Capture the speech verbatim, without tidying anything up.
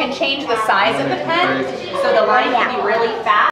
can change the size of the pen, so the line can be really fast.